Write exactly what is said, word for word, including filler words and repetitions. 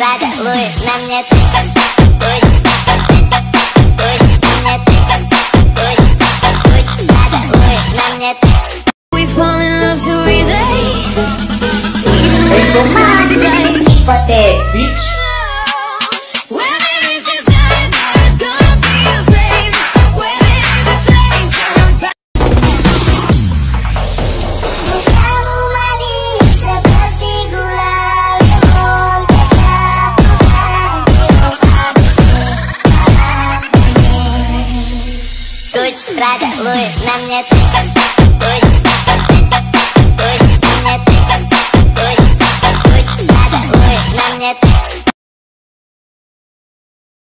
rada lui na mnie tyka, tuj, tuj, na mnie tyka, tuj, tuj, rada lui na mnie tyka. We fall in love so easy. Hey, come Pate, bitch. Rada lui na mnie tyka, tuj.